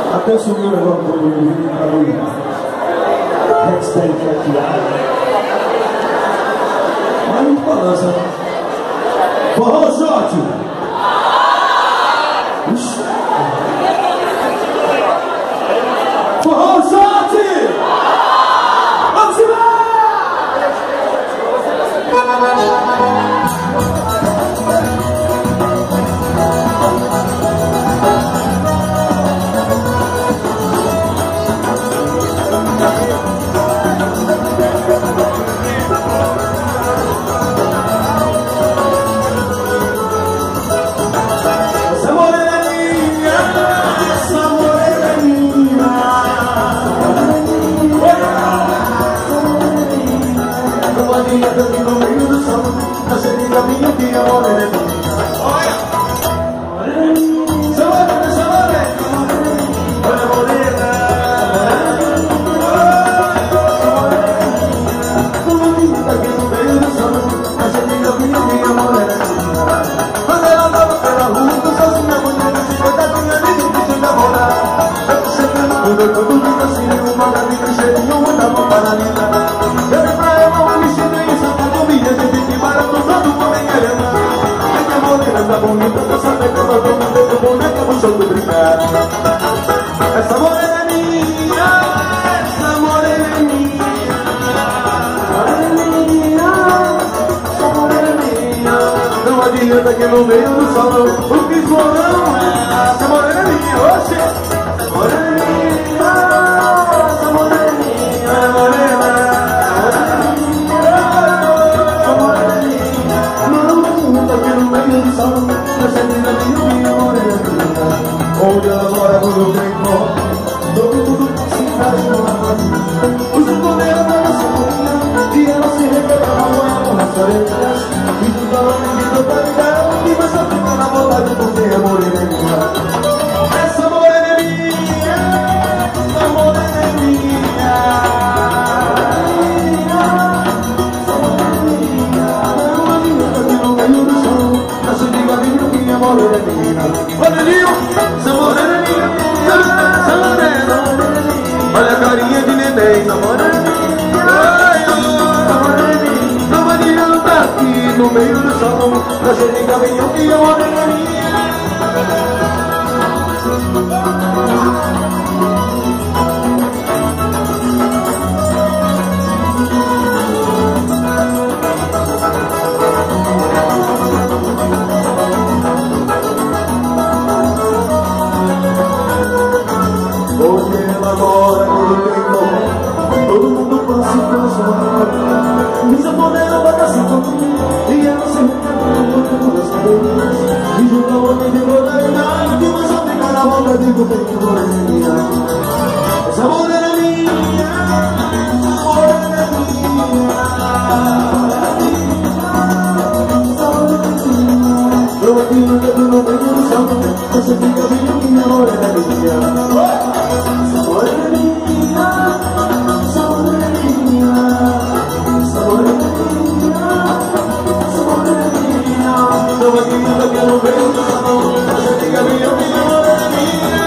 Até subiu o negócio do vídeo para o Headstand aqui. Mas não balança. Forró shot! Ixi. Forró shot! Vamos embora! Aqui no meio do salão, o que explorão é essa moreninha, oxe! Essa moreninha, essa moreninha, morena, essa moreninha. Não, aqui no meio do salão, essa minha moreninha. Onde ela mora, tudo bem bom, todo mundo se encaixa. Os encontros da nossa e ela se revelava com as orelhas. E do balão de totalidade. E você fica na vontade porque é moreninha. Essa moreninha, essa moreninha, essa moreninha. Não adianta que no meio do som já se diga lindo que é moreninha. Moreninho, essa moreninha, essa moreninha. Olha a carinha de neném, essa moreninha. Essa moreninha. Não adianta aqui no meio do salão já se diga lindo que é moreninha. Porque ela mora no tempo, todo mundo passa e passa. Misa modelo bota assim comigo, e ela se requebra com as cabeças. E junto ao homem de modernidade, que você fica na vontade do peito moreninha. Essa moreninha, essa moreninha, essa moreninha. Eu aqui no dedo no meio do salão, você fica bem minha moreninha. Essa moreninha, essa moreninha, essa moreninha, essa moreninha. Eu aqui no meio do salão, você fica bem minha moreninha.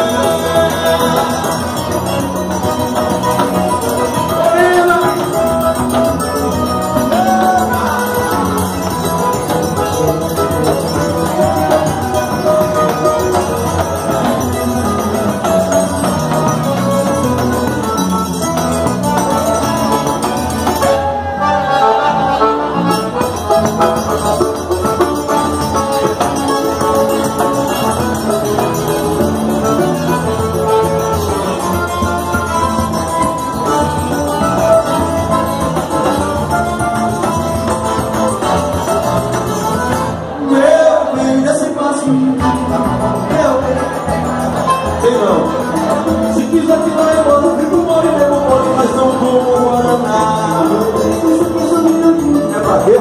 Se quiser que não é bom, fico mole, bebo mole, mas não como Guaraná. É pra quê?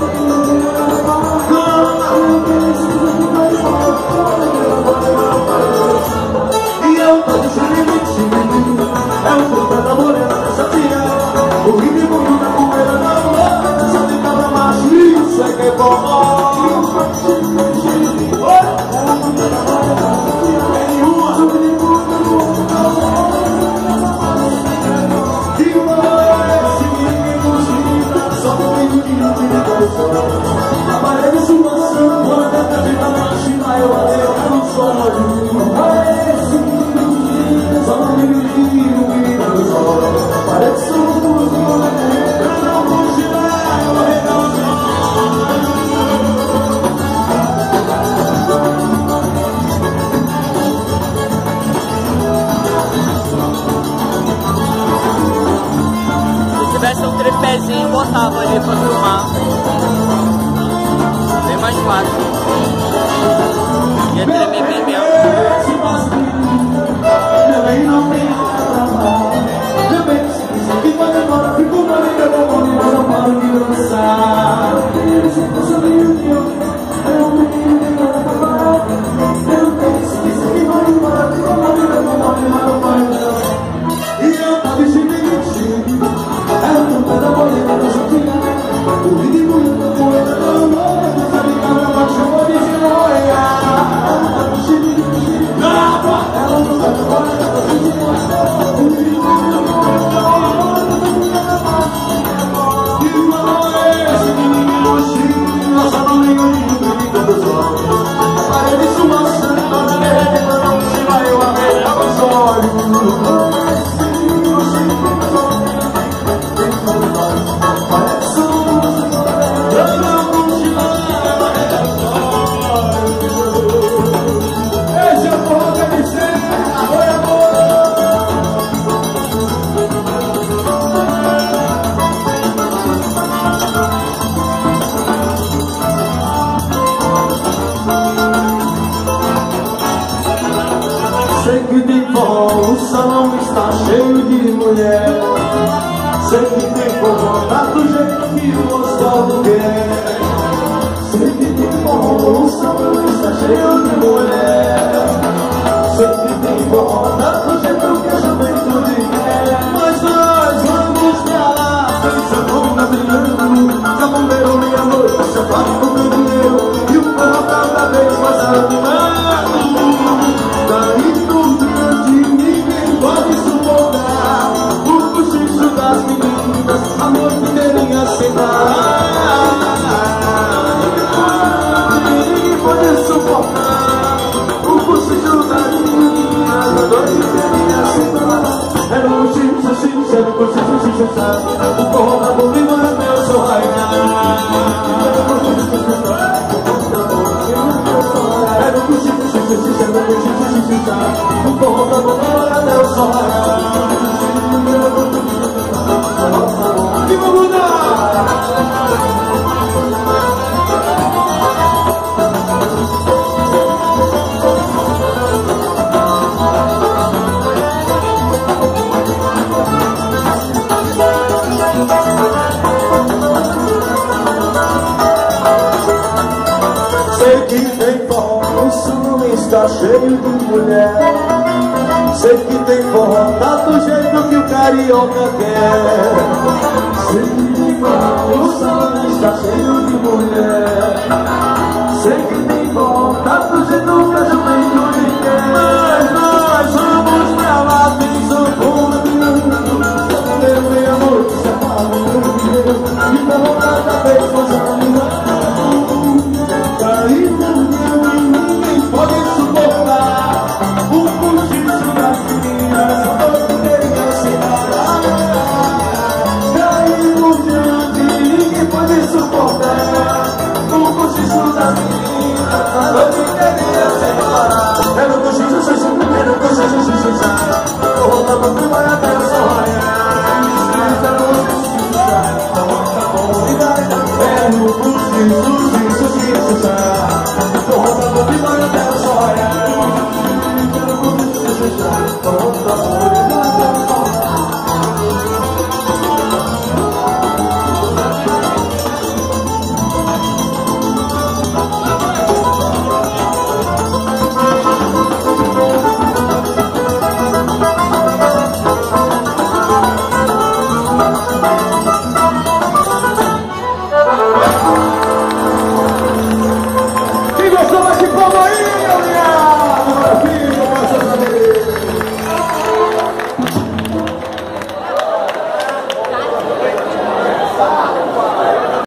E eu tô de limite, é o fruto da morena dessa tia. O ritmo da poeira na boca, só tem cabra macho, isso é que é bom. tábua ali pra filmar. Bem mais fácil. Ia tremer bem mesmo. Sei que tem forró, o salão está cheio de mulher. Sei que tem forró, tá do jeito que o Osvaldo quer. Sei que tem forró, o salão está cheio de mulher. Sei que tem forró, tá do jeito que a juventude quer. Mas nós vamos pra lá, pensando na brilhando. Zabumbeiro, meia-noite, chamado do candeeiro. E o forró cada vez mais animado. Daí ninguém pode suportar o cochicho das meninas a noite inteirinha sem parar. Ninguém pode suportar o cochicho das meninas a noite inteirinha sem parar. É no cochicho, xixi, é no cochicho, xixi, o forró da Bolívar é meu sorraia. É no cochicho, xixi, é no cochicho, o forró da Bolívar é meu sorraia. E vamos mudar! Sei que tem forró, o salão está cheio de mulher. Sei que tem forró, tá do jeito que o carioca quer. Sei que tem forró, o salão está cheio de